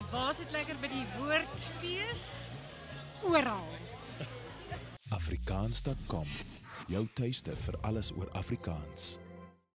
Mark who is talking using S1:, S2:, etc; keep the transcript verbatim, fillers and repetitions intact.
S1: Waar is dit lekker by die woordfees? Oral.
S2: Afrikaans punt com, jou tuiste vir alles oor Afrikaans.